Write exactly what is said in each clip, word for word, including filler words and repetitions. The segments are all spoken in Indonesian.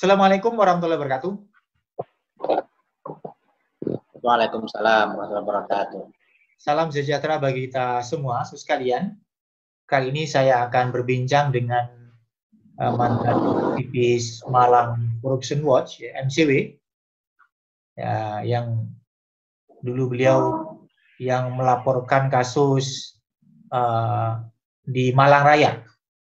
Assalamualaikum warahmatullahi wabarakatuh. Waalaikumsalam warahmatullahi wabarakatuh. Salam sejahtera bagi kita semua, sekalian. Kali ini saya akan berbincang dengan uh, mantan aktivis Malang Corruption Watch, ya, M C W, ya, yang dulu beliau yang melaporkan kasus uh, di Malang Raya.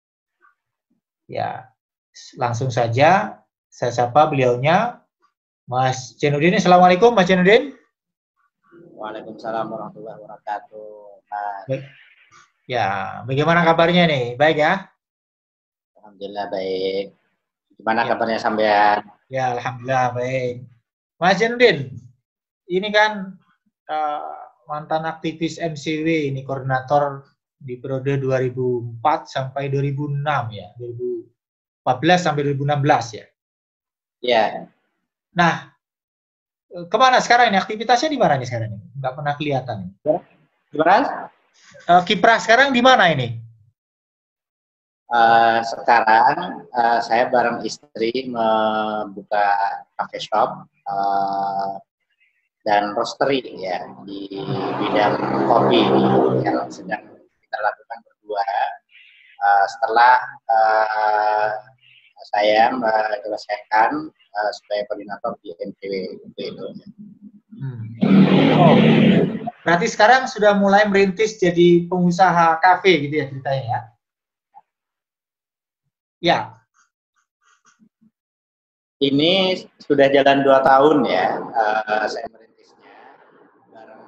Ya, langsung saja saya sapa beliaunya, Mas Cenudin. Assalamualaikum, Mas Cenudin. Waalaikumsalam warahmatullahi wabarakatuh. Baik. Ya, bagaimana kabarnya nih? Baik ya? Alhamdulillah baik. Gimana ya. kabarnya sampean? Ya, alhamdulillah baik. Mas Cenudin, ini kan uh, mantan aktivis M C W, ini koordinator di periode dua ribu empat sampai dua ribu enam ya, dua ribu empat belas sampai dua ribu enam belas ya. Ya. Nah, kemana sekarang ini? Aktivitasnya di mana nih sekarang ini? Nggak pernah kelihatan. Gimana? Uh, kiprah sekarang di mana ini? Uh, sekarang uh, saya bareng istri membuka cafe shop uh, dan roastery ya di bidang kopi yang sedang kita lakukan berdua. Uh, setelah uh, saya menyelesaikan uh, sebagai koordinator di M C W itu. Hmm. Oh, berarti sekarang sudah mulai merintis jadi pengusaha kafe gitu ya ceritanya ya? Ya. Ini sudah jalan dua tahun ya, uh, saya merintisnya bareng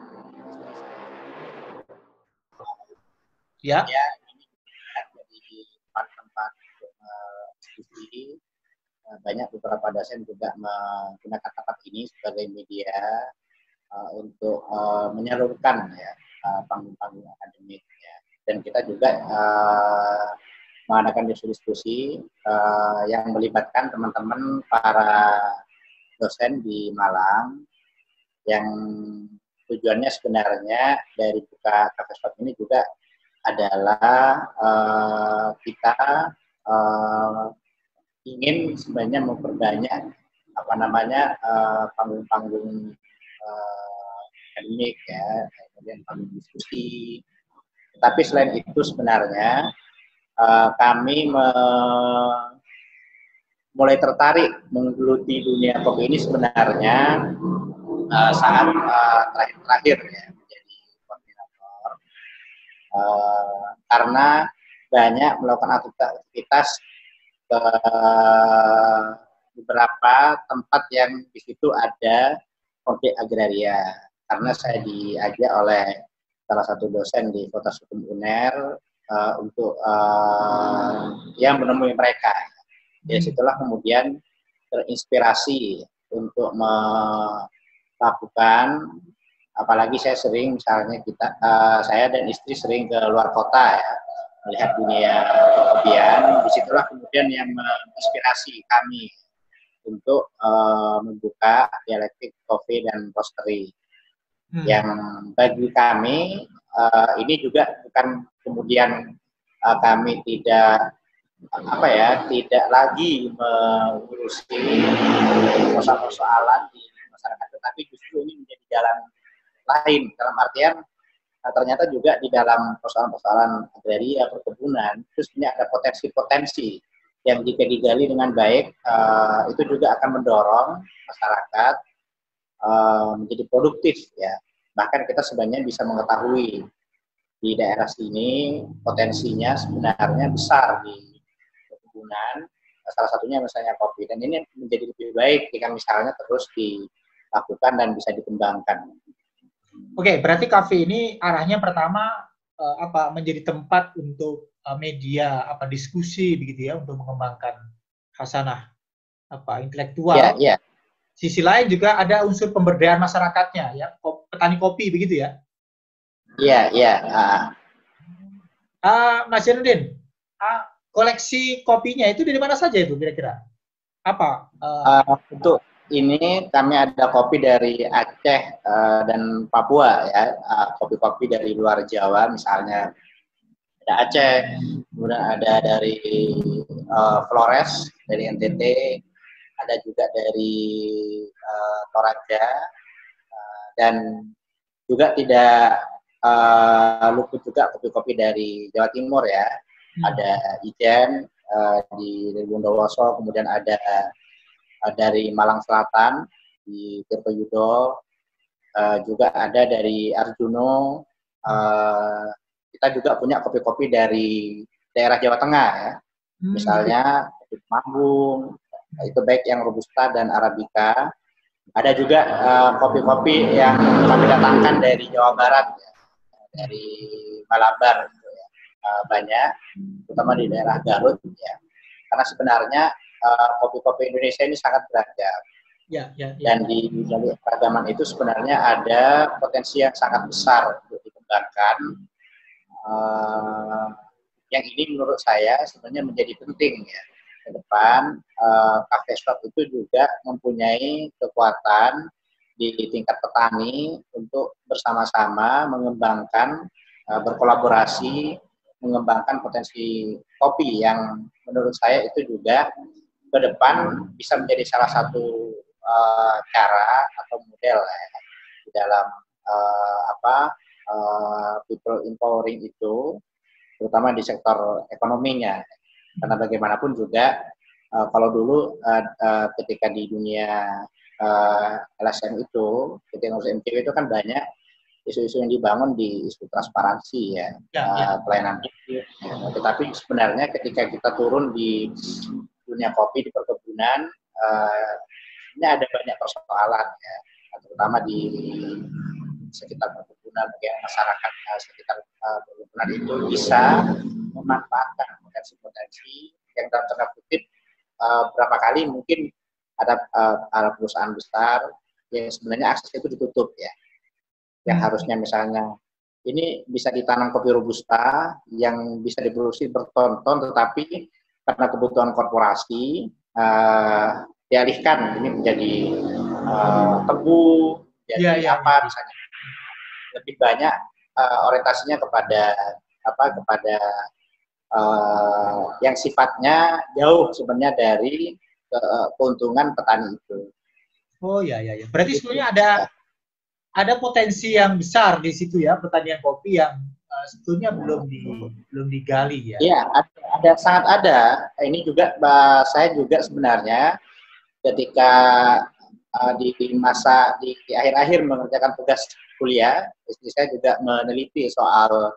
ya. Ya, ini jadi tempat-tempat uh, diskusi. Uh, banyak beberapa dosen juga menggunakan tempat ini sebagai media uh, untuk uh, menyalurkan ya panggung-panggung uh, akademik ya. Dan kita juga uh, mengadakan diskusi uh, yang melibatkan teman-teman para dosen di Malang yang tujuannya sebenarnya dari buka cafe shop ini juga adalah uh, kita uh, ingin sebenarnya memperbanyak apa namanya panggung-panggung uh, akademik ya, kemudian panggung diskusi. Tapi selain itu sebenarnya Uh, kami me mulai tertarik menggeluti dunia kopi ini sebenarnya uh, saat terakhir-terakhir uh, ya menjadi koordinator uh, karena banyak melakukan aktivitas ke beberapa tempat yang di situ ada konflik agraria, karena saya diajak oleh salah satu dosen di Fakultas Hukum U N E R Uh, untuk uh, yang menemui mereka. Dari situlah kemudian terinspirasi untuk melakukan, apalagi saya sering misalnya kita, uh, saya dan istri sering ke luar kota ya, melihat dunia perkopian. Disitulah kemudian yang menginspirasi kami untuk uh, membuka dialektik kopi dan roastery. Hmm. Yang bagi kami uh, ini juga bukan kemudian uh, kami tidak apa ya tidak lagi mengurusi persoalan-persoalan di masyarakat, tetapi justru ini menjadi jalan lain dalam artian uh, ternyata juga di dalam persoalan-persoalan agraria perkebunan itu sebenarnya ada potensi-potensi yang jika digali dengan baik uh, itu juga akan mendorong masyarakat uh, menjadi produktif ya. Bahkan kita sebenarnya bisa mengetahui di daerah sini potensinya sebenarnya besar di perkebunan, salah satunya misalnya kopi, dan ini menjadi lebih baik jika misalnya terus dilakukan dan bisa dikembangkan. Oke, berarti kafe ini arahnya pertama eh, apa menjadi tempat untuk eh, media apa diskusi begitu ya, untuk mengembangkan khasanah apa intelektual. Ya, ya. Sisi lain juga ada unsur pemberdayaan masyarakatnya ya, petani kopi begitu ya. Iya, iya. Uh. Uh, Mas Janudin, uh, koleksi kopinya itu dari mana saja itu kira-kira? Apa? Uh, uh, untuk ini kami ada kopi dari Aceh uh, dan Papua ya, kopi-kopi uh, dari luar Jawa misalnya ada Aceh, kemudian ada dari uh, Flores dari N T T, ada juga dari uh, Toraja, uh, dan juga tidak uh, luput juga kopi-kopi dari Jawa Timur ya. Hmm. Ada Ijen uh, di Bondowoso, kemudian ada uh, dari Malang Selatan di Tirtoyudo, uh, juga ada dari Arjuno. Uh, kita juga punya kopi-kopi dari daerah Jawa Tengah ya. Hmm. Misalnya kopi Manggung, itu baik yang Robusta dan Arabica. Ada juga kopi-kopi uh, yang kami datangkan dari Jawa Barat, ya. Dari Malabar, gitu ya. uh, banyak, terutama di daerah Garut, ya. Karena sebenarnya kopi-kopi uh, Indonesia ini sangat beragam. Ya, ya, ya. Dan di dalam keragaman itu sebenarnya ada potensi yang sangat besar untuk dikembangkan. Uh, yang ini menurut saya sebenarnya menjadi penting ya. Ke depan, uh, Cafe Shop itu juga mempunyai kekuatan di tingkat petani untuk bersama-sama mengembangkan, uh, berkolaborasi, mengembangkan potensi kopi yang menurut saya itu juga ke depan bisa menjadi salah satu uh, cara atau model ya, di dalam uh, apa uh, people empowering itu, terutama di sektor ekonominya. Karena bagaimanapun juga uh, kalau dulu uh, uh, ketika di dunia uh, L S M itu, ketika ngurus M C W itu kan banyak isu-isu yang dibangun di isu transparansi ya, ya, uh, ya. Pelayanan publik. Uh, tetapi sebenarnya ketika kita turun di dunia kopi di perkebunan, uh, ini ada banyak persoalan ya, terutama di sekitar perkebunan, bagaimana masyarakat uh, sekitar uh, perkebunan itu bisa memanfaatkan potensi-potensi yang dalam tanda kutip uh, berapa kali mungkin ada, uh, ada perusahaan besar yang sebenarnya akses itu ditutup ya, yang harusnya misalnya ini bisa ditanam kopi Robusta yang bisa diproduksi berton-ton, tetapi karena kebutuhan korporasi uh, dialihkan ini menjadi uh, tebu, jadi ya, ya, apa misalnya lebih banyak uh, orientasinya kepada apa kepada uh, yang sifatnya jauh sebenarnya dari ke, keuntungan petani itu. Oh ya ya ya. Berarti sebetulnya ada ada potensi yang besar di situ ya, pertanian kopi yang uh, sebetulnya belum di belum digali ya. Iya, ada, ada sangat ada. Ini juga bah, saya juga sebenarnya ketika uh, di masa di akhir-akhir mengerjakan tugas kuliah, istri saya juga meneliti soal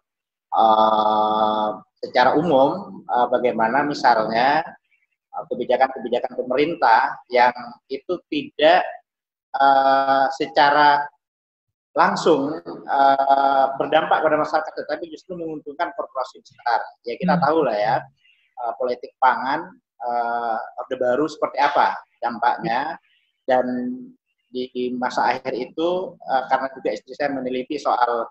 uh, secara umum uh, bagaimana misalnya kebijakan-kebijakan uh, pemerintah yang itu tidak uh, secara langsung uh, berdampak pada masyarakat, tetapi justru menguntungkan korporasi besar. Ya kita hmm. tahu lah ya, uh, politik pangan uh, Orde Baru seperti apa dampaknya, dan di, di masa akhir itu uh, karena juga istri saya meneliti soal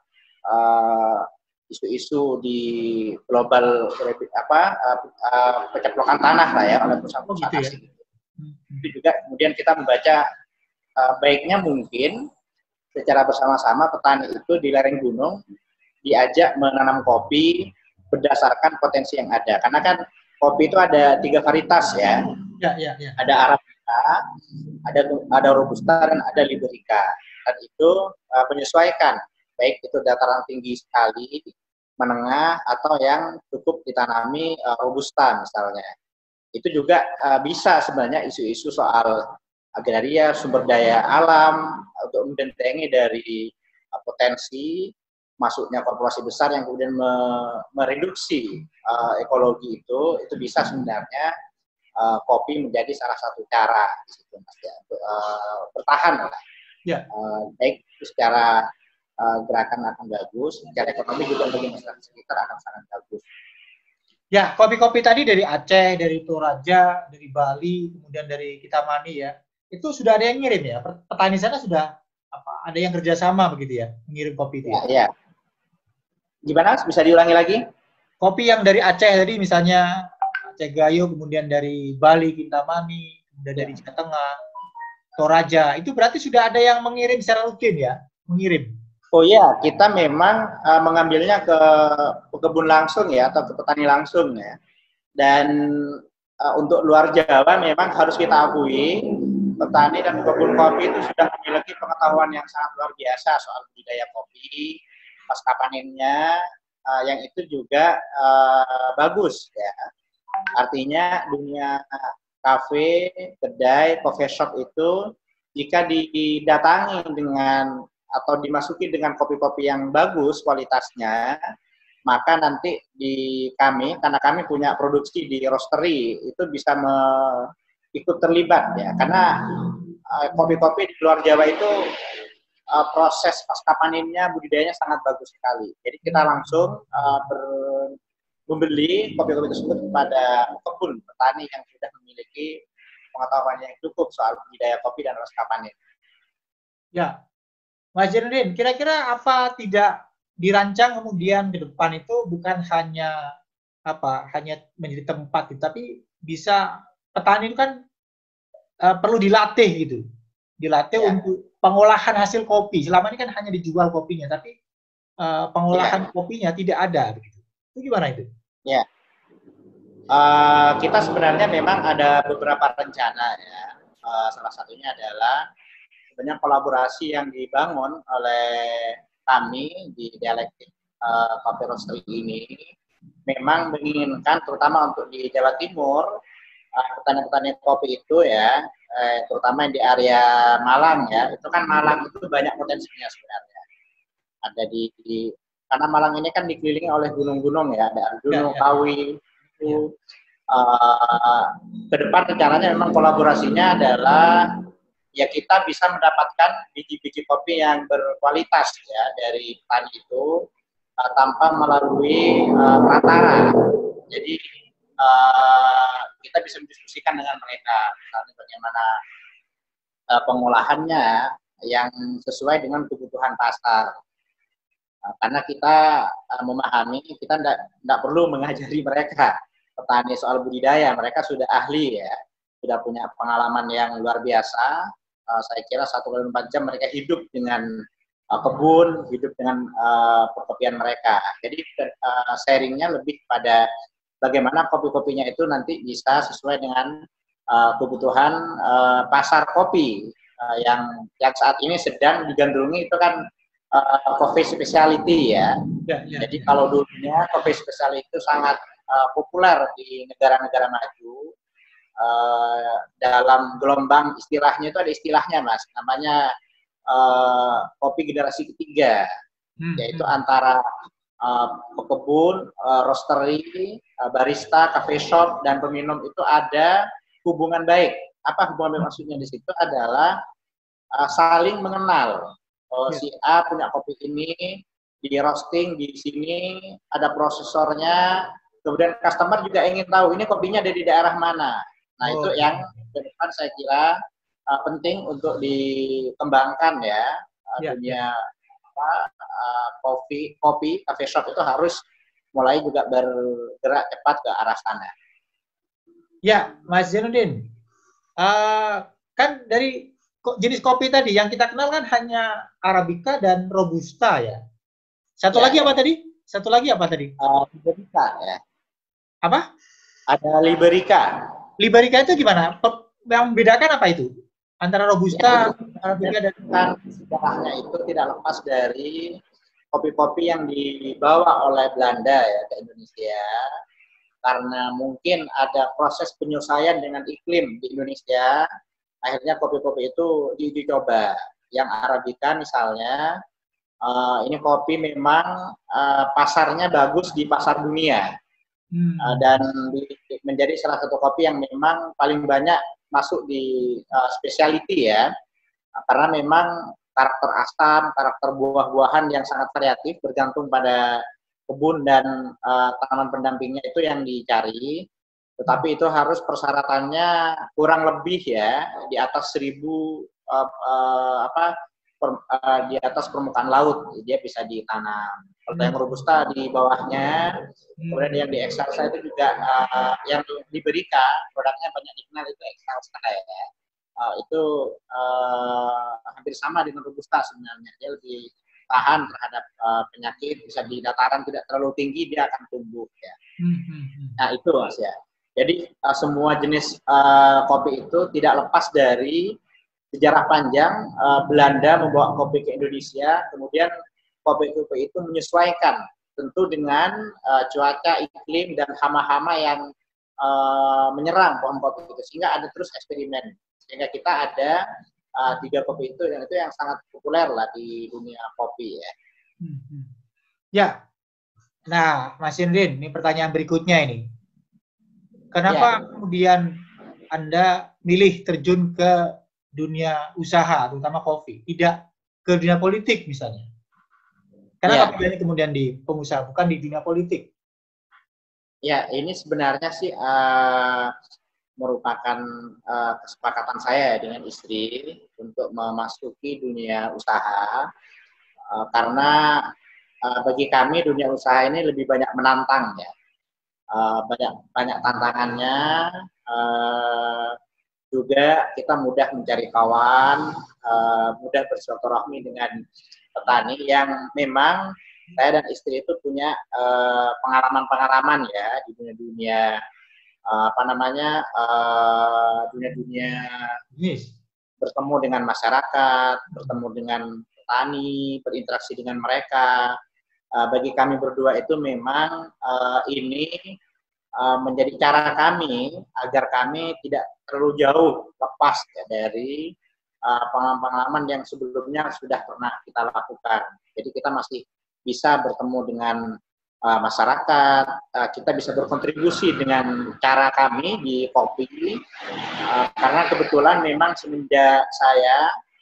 isu-isu uh, di global apa uh, uh, peceplokan tanah lah ya oleh perusahaan-perusahaan oh, gitu asing. Ya? Itu juga kemudian kita membaca uh, baiknya mungkin secara bersama-sama petani itu di lereng gunung diajak menanam kopi berdasarkan potensi yang ada. Karena kan kopi itu ada tiga varietas ya. Ya, ya, ya. Ada Arabica, ada ada Robusta, dan ada Liberica. Dan itu uh, menyesuaikan, baik itu dataran tinggi sekali, menengah, atau yang cukup ditanami uh, Robusta misalnya. Itu juga uh, bisa sebenarnya isu-isu soal agraria, sumber daya alam, untuk membentengi dari uh, potensi masuknya korporasi besar yang kemudian me mereduksi uh, ekologi itu, itu bisa sebenarnya uh, kopi menjadi salah satu cara di situ, Mas, ya, untuk uh, bertahan lah. Ya. Uh, baik secara uh, gerakan akan bagus, secara ekonomi juga bagi masyarakat sekitar akan sangat bagus. Ya, kopi-kopi tadi dari Aceh, dari Toraja, dari Bali, kemudian dari Kintamani ya, itu sudah ada yang ngirim ya? Petani sana sudah apa? Ada yang kerjasama begitu ya, mengirim kopi itu ya? Ya, ya. Gimana? Bisa diulangi lagi? Kopi yang dari Aceh tadi misalnya Aceh Gayo, kemudian dari Bali, Kintamani, kemudian ya. Dari Jawa Tengah, Toraja, itu berarti sudah ada yang mengirim secara rutin ya? Mengirim? Oh iya, kita memang uh, mengambilnya ke kebun langsung ya, atau ke petani langsung ya. Dan uh, untuk luar Jawa memang harus kita akui petani dan pekebun kopi itu sudah memiliki pengetahuan yang sangat luar biasa soal budidaya kopi, pasca panennya, uh, yang itu juga uh, bagus ya. Artinya dunia kafe, kedai, coffee shop itu jika didatangi dengan atau dimasuki dengan kopi-kopi yang bagus kualitasnya, maka nanti di kami, karena kami punya produksi di roastery, itu bisa me, ikut terlibat ya, karena kopi-kopi uh, di luar Jawa itu uh, proses pasca panennya budidayanya sangat bagus sekali. Jadi kita langsung uh, ber, membeli kopi-kopi tersebut kepada kebun petani yang sudah memiliki pengetahuan yang cukup soal budidaya kopi dan pasca panen. Ya, Mas Jainuddin, kira-kira apa tidak dirancang kemudian ke depan itu bukan hanya apa hanya menjadi tempat, tapi bisa petani itu kan uh, perlu dilatih gitu, dilatih ya. Untuk pengolahan hasil kopi. Selama ini kan hanya dijual kopinya, tapi uh, pengolahan ya. Kopinya tidak ada. Begitu. Itu gimana itu? Ya, uh, kita sebenarnya memang ada beberapa rencana ya. Uh, salah satunya adalah sebenarnya kolaborasi yang dibangun oleh kami di Dialektik uh, Coffee Roastery ini memang menginginkan terutama untuk di Jawa Timur petani-petani uh, kopi itu ya, eh, terutama yang di area Malang ya, itu kan Malang itu banyak potensinya sebenarnya. Ada di, di karena Malang ini kan dikelilingi oleh gunung-gunung ya, ada Gunung ya, ya. Kawi itu. Uh, ke depan rencananya memang kolaborasinya adalah ya kita bisa mendapatkan biji-biji kopi yang berkualitas ya dari petani itu uh, tanpa melalui uh, perantara. Jadi uh, kita bisa mendiskusikan dengan mereka misalnya bagaimana uh, pengolahannya yang sesuai dengan kebutuhan pasar. Uh, karena kita uh, memahami kita tidak perlu mengajari mereka petani soal budidaya, mereka sudah ahli ya, sudah punya pengalaman yang luar biasa. Uh, saya kira satu kali empat jam mereka hidup dengan uh, kebun, hidup dengan uh, perkopian mereka. Jadi uh, sharingnya lebih pada bagaimana kopi-kopinya itu nanti bisa sesuai dengan uh, kebutuhan uh, pasar kopi uh, yang yang saat ini sedang digandrungi itu kan uh, coffee specialty ya. Ya, ya. Jadi kalau dulunya coffee specialty itu sangat uh, populer di negara-negara maju. Uh, dalam gelombang istilahnya itu ada istilahnya mas, namanya uh, kopi generasi ketiga, hmm. yaitu antara uh, pekebun, uh, roastery, uh, barista, cafe shop dan peminum itu ada hubungan baik. Apa hubungan baik maksudnya di situ adalah uh, saling mengenal. Oh, yeah. Si A punya kopi ini di roasting di sini, ada prosesornya, kemudian customer juga ingin tahu ini kopinya ada di daerah mana. Nah, oh, itu yang ke depan saya kira uh, penting untuk dikembangkan ya. Uh, yeah, dunia yeah. apa uh, kopi, kopi, cafe shop itu harus mulai juga bergerak cepat ke arah sana. Ya, Mas Jainuddin. Uh, kan dari jenis kopi tadi yang kita kenal kan hanya Arabica dan Robusta ya. Satu ya. lagi apa tadi? Satu lagi apa tadi? Uh, Liberica ya. Apa? Ada Liberica. Liberica itu gimana? Yang membedakan apa itu? Antara Robusta, ya, Arabica dan kan sejarahnya itu tidak lepas dari kopi-kopi yang dibawa oleh Belanda ya ke Indonesia. Karena mungkin ada proses penyesuaian dengan iklim di Indonesia, akhirnya kopi-kopi itu diuji coba. Yang Arabica misalnya, uh, ini kopi memang uh, pasarnya bagus di pasar dunia. Hmm. Uh, dan di, menjadi salah satu kopi yang memang paling banyak masuk di uh, specialty ya, uh, karena memang karakter asam, karakter buah-buahan yang sangat variatif bergantung pada kebun dan uh, tanaman pendampingnya itu yang dicari. Tetapi itu harus persyaratannya kurang lebih ya di atas seribu uh, uh, apa per, uh, di atas permukaan laut dia bisa ditanam. Kalau yang Robusta di bawahnya, kemudian yang di Excelsa itu juga uh, yang diberikan produknya banyak dikenal itu Excelsa ya. Uh, itu uh, hampir sama dengan Robusta sebenarnya, dia lebih tahan terhadap uh, penyakit, bisa di dataran tidak terlalu tinggi dia akan tumbuh ya. Nah itu mas ya. Jadi uh, semua jenis uh, kopi itu tidak lepas dari sejarah panjang uh, Belanda membawa kopi ke Indonesia, kemudian kopi-kopi itu menyesuaikan tentu dengan uh, cuaca, iklim, dan hama-hama yang uh, menyerang pohon kopi itu, sehingga ada terus eksperimen, sehingga kita ada uh, tiga kopi itu, dan itu yang sangat populer lah di dunia kopi ya. Hmm. Ya, nah Mas Indrin, ini pertanyaan berikutnya ini. Kenapa ya. kemudian Anda milih terjun ke dunia usaha, terutama kopi, tidak ke dunia politik misalnya? Kenapa ya. kemudian di pengusaha, bukan di dunia politik? Ya, ini sebenarnya sih uh, merupakan uh, kesepakatan saya dengan istri untuk memasuki dunia usaha, uh, karena uh, bagi kami dunia usaha ini lebih banyak menantang ya, uh, banyak banyak tantangannya. Uh, juga kita mudah mencari kawan, uh, mudah bersilaturahmi dengan petani yang memang saya dan istri itu punya pengalaman-pengalaman uh, ya di dunia-dunia uh, apa namanya dunia-dunia uh, bertemu dengan masyarakat, bertemu dengan petani, berinteraksi dengan mereka. Uh, bagi kami berdua itu memang uh, ini Uh, menjadi cara kami agar kami tidak terlalu jauh lepas ya, dari pengalaman-pengalaman uh, yang sebelumnya sudah pernah kita lakukan. Jadi kita masih bisa bertemu dengan uh, masyarakat, uh, kita bisa berkontribusi dengan cara kami di kopi, uh, karena kebetulan memang semenjak saya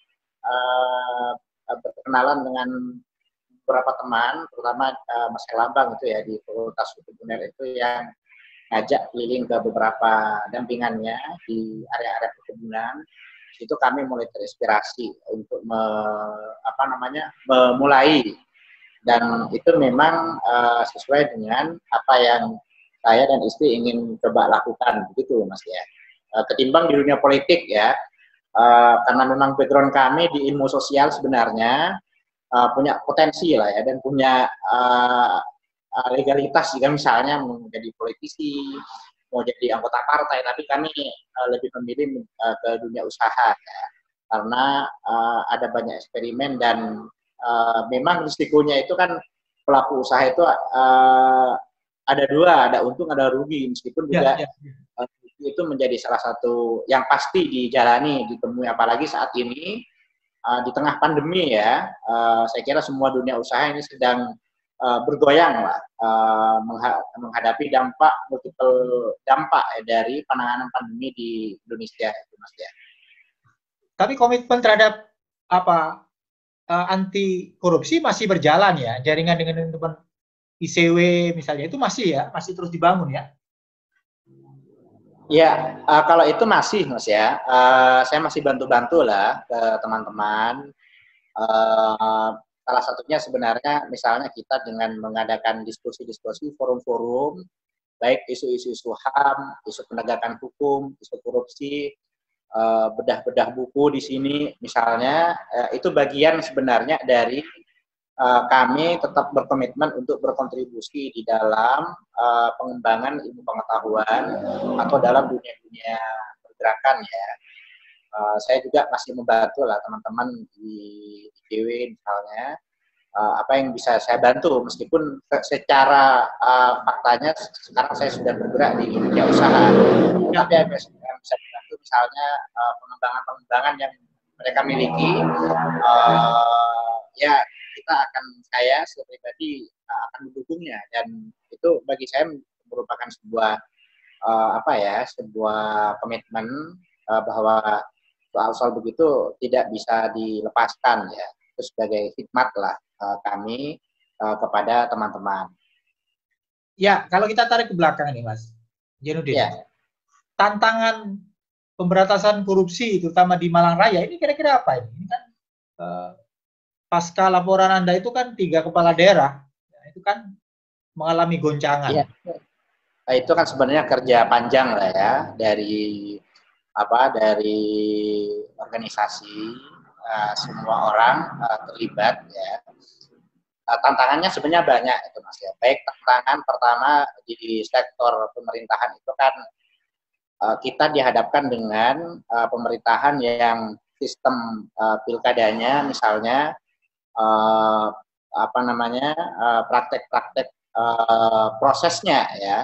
uh, berkenalan dengan beberapa teman, terutama uh, Mas Lambang itu ya di Fakultas Hukum Uner itu yang ngajak keliling ke beberapa dampingannya di area-area perkebunan, itu kami mulai terinspirasi untuk me, apa namanya memulai, dan itu memang uh, sesuai dengan apa yang saya dan istri ingin coba lakukan, begitu Mas ya. Uh, ketimbang di dunia politik ya, uh, karena memang background kami di ilmu sosial sebenarnya uh, punya potensi lah ya, dan punya uh, legalitas jika misalnya mau menjadi politisi, mau jadi anggota partai, tapi kami uh, lebih memilih uh, ke dunia usaha ya, karena uh, ada banyak eksperimen, dan uh, memang risikonya itu kan pelaku usaha itu uh, ada dua, ada untung ada rugi, meskipun juga ya, ya. Uh, itu menjadi salah satu yang pasti dijalani, ditemui, apalagi saat ini uh, di tengah pandemi ya, uh, saya kira semua dunia usaha ini sedang Uh, bergoyang lah, uh, menghadapi dampak multiple dampak ya, dari penanganan pandemi di Indonesia itu Mas ya. Tapi komitmen terhadap apa uh, anti korupsi masih berjalan ya, jaringan dengan teman-teman I C W misalnya itu masih ya, masih terus dibangun ya? Ya, uh, kalau itu masih Mas ya, uh, saya masih bantu-bantu lah ke teman-teman. Uh, Salah satunya sebenarnya misalnya kita dengan mengadakan diskusi-diskusi, forum-forum, baik isu-isu H A M, isu penegakan hukum, isu korupsi, bedah-bedah buku di sini misalnya, itu bagian sebenarnya dari kami tetap berkomitmen untuk berkontribusi di dalam pengembangan ilmu pengetahuan atau dalam dunia-dunia pergerakan ya. Uh, saya juga masih membantu lah teman-teman di I C W misalnya, uh, apa yang bisa saya bantu, meskipun secara uh, faktanya sekarang saya sudah bergerak di dunia usaha, ya. Tapi yang bisa dibantu misalnya uh, pengembangan-pengembangan yang mereka miliki, uh, ya kita akan, saya sebagai pribadi uh, akan mendukungnya, dan itu bagi saya merupakan sebuah uh, apa ya, sebuah komitmen uh, bahwa soal-soal begitu tidak bisa dilepaskan ya, itu sebagai khidmat lah uh, kami uh, kepada teman-teman. Ya, kalau kita tarik ke belakang ini Mas Jainuddin, ya. Tantangan pemberantasan korupsi terutama di Malang Raya ini kira-kira apa ini? Ini kan uh, pasca laporan Anda itu kan tiga kepala daerah, ya, itu kan mengalami goncangan. Ya. Nah, itu kan sebenarnya kerja panjang lah ya, dari apa dari organisasi, uh, semua orang uh, terlibat ya. Uh, tantangannya sebenarnya banyak itu Mas ya. Baik tantangan pertama di sektor pemerintahan itu kan uh, kita dihadapkan dengan uh, pemerintahan yang sistem uh, pilkadanya misalnya uh, apa namanya praktek-praktek uh, uh, prosesnya ya,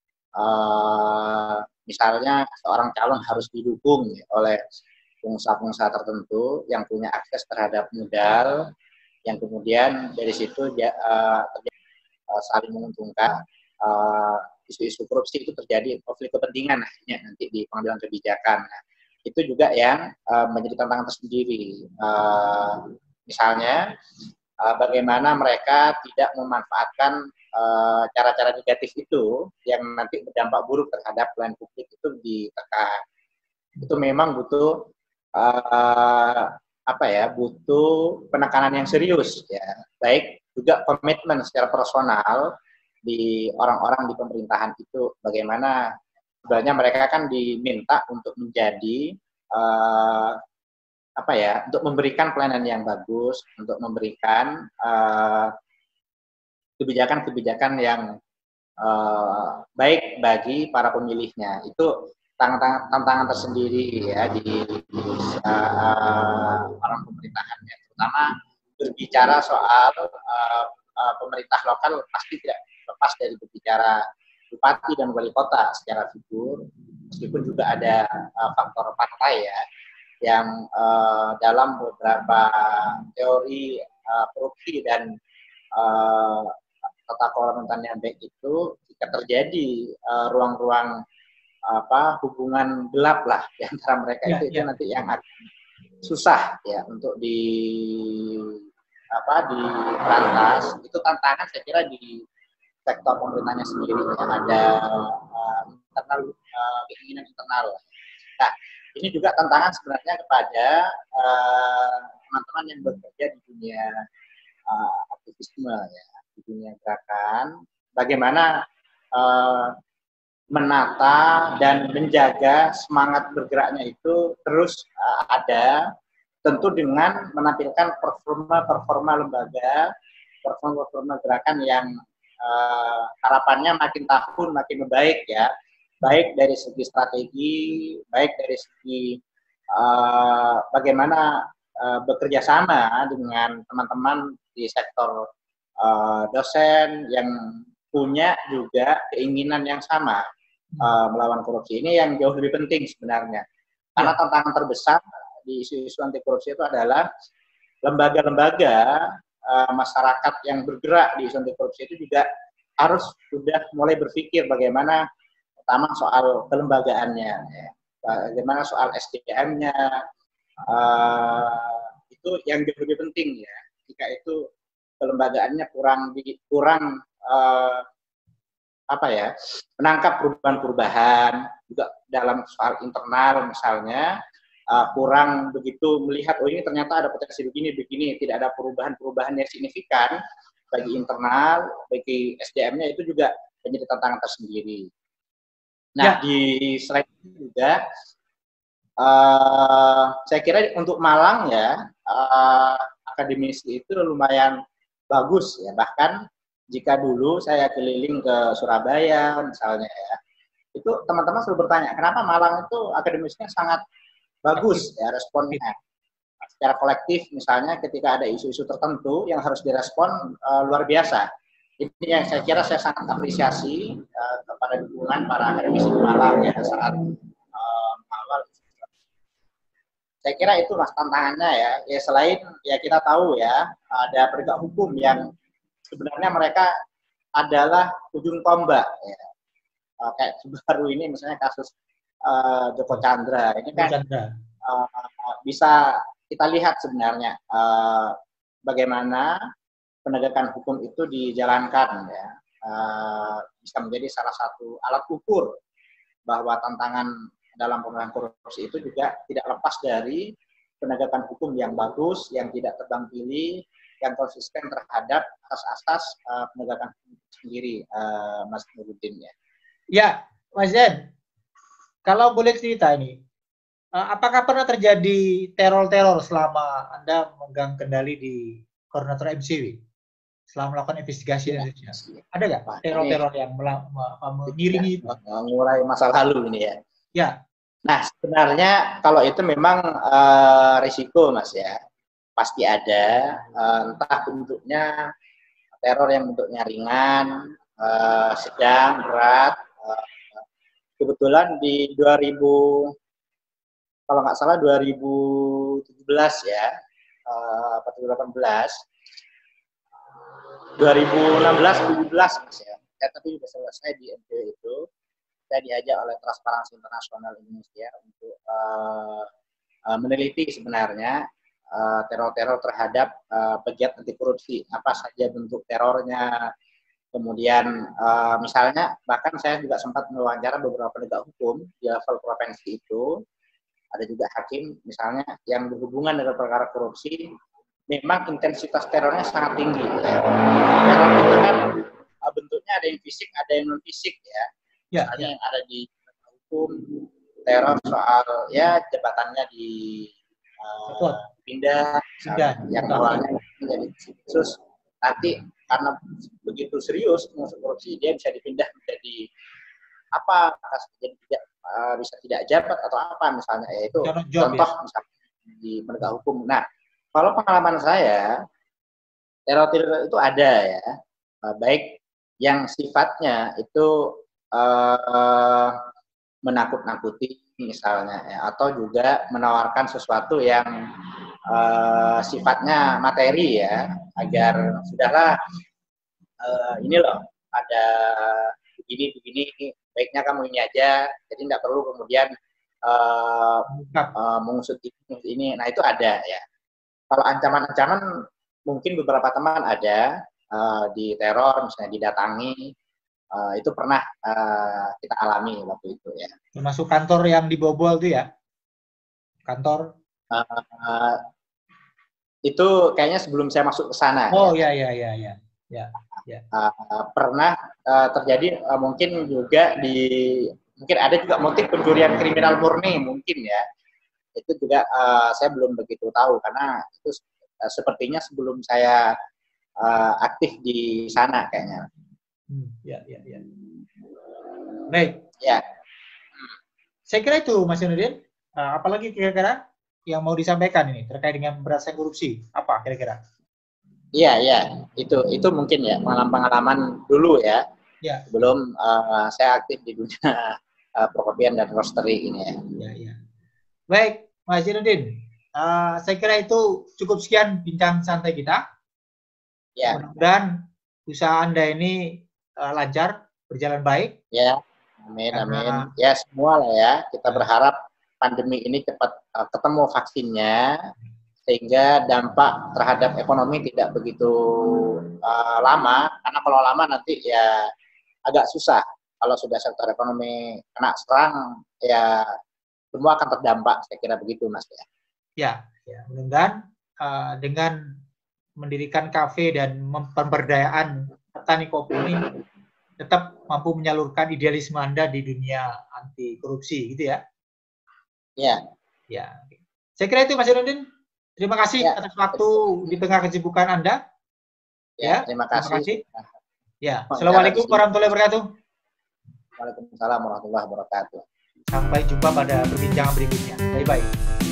uh, misalnya seorang calon harus didukung oleh pengusaha-pengusaha tertentu yang punya akses terhadap modal, yang kemudian dari situ dia, uh, terjadi uh, saling menguntungkan, isu-isu uh, korupsi itu terjadi konflik kepentingan akhirnya nanti di pengambilan kebijakan. Nah, itu juga yang uh, menjadi tantangan tersendiri. Uh, misalnya uh, bagaimana mereka tidak memanfaatkan cara-cara uh, negatif itu yang nanti berdampak buruk terhadap pelayanan publik itu ditekan. Itu memang butuh uh, apa ya, butuh penekanan yang serius ya, baik juga komitmen secara personal di orang-orang di pemerintahan itu, bagaimana sebenarnya mereka kan diminta untuk menjadi uh, apa ya, untuk memberikan pelayanan yang bagus, untuk memberikan kebijakan-kebijakan uh, yang uh, baik bagi para pemilihnya. Itu tantangan, tantangan tersendiri ya di, di uh, orang pemerintahannya, terutama berbicara soal uh, uh, pemerintah lokal pasti tidak lepas dari berbicara bupati dan wali kota secara figur, meskipun juga ada uh, faktor partai ya, yang uh, dalam beberapa teori uh, korupsi dan uh, tata kelola pemerintahan yang baik itu, jika terjadi ruang-ruang uh, apa hubungan gelap lah di antara mereka ya, itu, ya. Itu nanti yang akan susah ya untuk di apa diberantas. Itu tantangan saya kira di sektor pemerintahnya sendiri ya, ada uh, internal uh, keinginan internal. Nah, ini juga tantangan sebenarnya kepada teman-teman uh, yang bekerja di dunia uh, aktivisme ya, di dunia gerakan, bagaimana uh, menata dan menjaga semangat bergeraknya itu terus uh, ada, tentu dengan menampilkan performa-performa lembaga, performa-performa gerakan yang uh, harapannya makin tahun makin membaik ya, baik dari segi strategi, baik dari segi uh, bagaimana uh, bekerja sama dengan teman-teman di sektor uh, dosen yang punya juga keinginan yang sama uh, melawan korupsi. Ini yang jauh lebih penting sebenarnya. Karena tantangan terbesar di isu-isu anti korupsi itu adalah lembaga-lembaga uh, masyarakat yang bergerak di isu anti korupsi itu juga harus sudah mulai berpikir bagaimana pertama soal kelembagaannya, ya, bagaimana soal S D M-nya, uh, itu yang jauh lebih penting ya. Jika itu kelembagaannya kurang kurang uh, apa ya, menangkap perubahan-perubahan juga dalam soal internal misalnya, uh, kurang begitu melihat oh ini ternyata ada potensi begini begini, tidak ada perubahan-perubahan yang signifikan bagi internal, bagi S D M-nya, itu juga menjadi tantangan tersendiri. Nah, ya. Di selain itu juga uh, saya kira untuk Malang ya, uh, akademisi itu lumayan bagus ya, bahkan jika dulu saya keliling ke Surabaya misalnya ya, itu teman-teman selalu bertanya, kenapa Malang itu akademisnya sangat bagus ya responnya. Secara kolektif misalnya ketika ada isu-isu tertentu yang harus direspon uh, luar biasa. Ini yang saya kira saya sangat apresiasi uh, kepada dukungan para akademisi di Malang ya saat uh, awal. Saya kira itu mas tantangannya ya. Ya selain ya kita tahu ya ada penegak hukum yang sebenarnya mereka adalah ujung tombak ya. Uh, kayak baru ini misalnya kasus uh, Joko Chandra ini kan uh, bisa kita lihat sebenarnya uh, bagaimana penegakan hukum itu dijalankan ya, uh, bisa menjadi salah satu alat ukur bahwa tantangan dalam pemberantasan korupsi itu juga tidak lepas dari penegakan hukum yang bagus, yang tidak tebang pilih, yang konsisten terhadap asas-asas uh, penegakan hukum sendiri, uh, Mas Nuruddin ya. Ya, Mas Zen, kalau boleh cerita ini, uh, apakah pernah terjadi teror-teror selama Anda memegang kendali di koordinator M C W? Selama melakukan investigasi ya, dan sebagainya. Ada nggak teror-teror yang mengiringi itu? Mengurai masa lalu ini ya. Ya. Nah, sebenarnya kalau itu memang uh, risiko, Mas ya. Pasti ada, uh, entah bentuknya teror yang bentuknya ringan, uh, sedang, berat. Uh, kebetulan di dua ribu, kalau nggak salah dua ribu tujuh belas ya, uh, atau dua ribu delapan belas, dua ribu enam belas, tujuh belas Mas ya. Ya, tapi sudah selesai di M P W itu. Saya diajak oleh Transparansi Internasional Indonesia untuk uh, uh, meneliti sebenarnya uh, teror-teror terhadap uh, pegiat anti korupsi, apa saja bentuk terornya. Kemudian uh, misalnya bahkan saya juga sempat mewawancara beberapa penegak hukum di level provinsi itu, ada juga hakim misalnya yang berhubungan dengan perkara korupsi, memang intensitas terornya sangat tinggi. Ya. Teror itu kan uh, bentuknya ada yang fisik, ada yang non fisik ya. Ya, misalnya ya. yang ada di hukum, teror soal ya jabatannya di uh, pindah, Pindah, yang betul. awalnya menjadi khusus, nanti karena begitu serius masuk korupsi dia bisa dipindah menjadi apa, jadi tidak uh, bisa tidak jabat atau apa misalnya, yaitu Job, contoh ya. misalnya di penegak hukum. Nah, kalau pengalaman saya teror-teror itu ada ya, uh, baik yang sifatnya itu Uh, menakut-nakuti misalnya ya, atau juga menawarkan sesuatu yang uh, sifatnya materi ya, agar sudahlah uh, ini loh ada begini-begini, baiknya kamu ini aja, jadi tidak perlu kemudian uh, uh, mengusut ini. Nah itu ada ya. Kalau ancaman-ancaman mungkin beberapa teman ada uh, di teror misalnya didatangi. Uh, itu pernah uh, kita alami waktu itu ya. Termasuk kantor yang dibobol itu ya? Kantor? Uh, uh, itu kayaknya sebelum saya masuk ke sana. Oh ya ya ya ya. ya, ya. Uh, pernah uh, terjadi uh, mungkin juga di mungkin ada juga motif pencurian kriminal murni mungkin ya. Itu juga uh, saya belum begitu tahu karena itu uh, sepertinya sebelum saya uh, aktif di sana kayaknya. Hmm, ya, ya, ya. Baik. Ya. Saya kira itu, Mas Yunudin. Uh, apalagi kira-kira yang mau disampaikan ini terkait dengan pemberantasan korupsi? Apa kira-kira? Iya, iya. Itu itu mungkin ya pengalaman-pengalaman dulu ya. Ya. Sebelum uh, saya aktif di dunia uh, perkopian dan roastery ini ya. Ya, ya. Baik, Mas Yunudin. Uh, saya kira itu cukup sekian bincang santai kita. Ya. Mudah-mudahan usaha Anda ini uh, lancar, berjalan baik. Ya, amin, Karena, amin. Ya, semua lah ya. Kita berharap pandemi ini cepat uh, ketemu vaksinnya, sehingga dampak terhadap ekonomi tidak begitu uh, lama. Karena kalau lama nanti ya agak susah. Kalau sudah sektor ekonomi kena serang, ya semua akan terdampak. Saya kira begitu, Mas ya. Ya, ya. Mudah-mudahan uh, dengan mendirikan kafe dan pemberdayaan petani kopi ini tetap mampu menyalurkan idealisme Anda di dunia anti korupsi, gitu ya? Ya. Ya. Saya kira itu, Mas Yunudin. Terima kasih ya. atas waktu di tengah kesibukan Anda. Ya, ya terima kasih. Terima kasih. Ya. Assalamualaikum warahmatullahi wabarakatuh. Waalaikumsalam warahmatullahi wabarakatuh. Sampai jumpa pada perbincangan berikutnya. Bye-bye.